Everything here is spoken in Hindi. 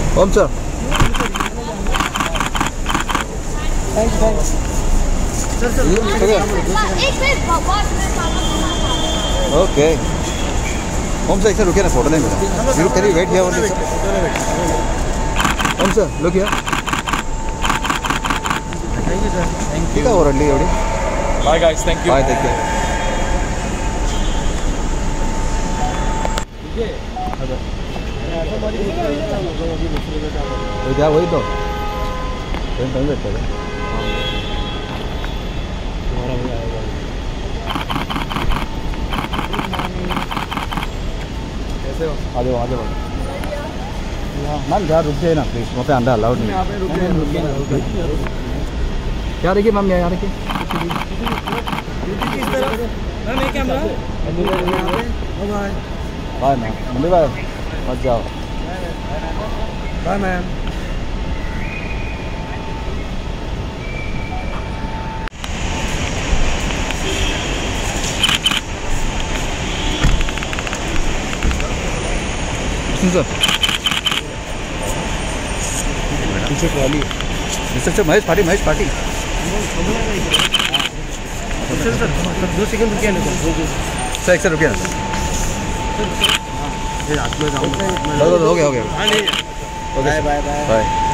ओम सर ओके ओम सर एक सर रुकिए ना फोटो नहीं मिला you can you wait here only Om sir look here thank you sir ठीक है ओरली एवढी bye guys thank you bye take care तो क्या वही तो ट्रेन बैठे थे कैसे हो? आगे आगे बढ़ो मैम यार रुक जाए ना प्लीज़ वहाँ पे अंदर अलाउड नहीं क्या रखिए मैम यहाँ रखिए बाय मैम मंदिर बाय मत जाओ बाय मैम सर पीछे trolley mister Mahesh party sir 2 second रुकिए ना सर एक सर रुकिए ना सर रात में जाऊँगा हो गया बाय बाय बाय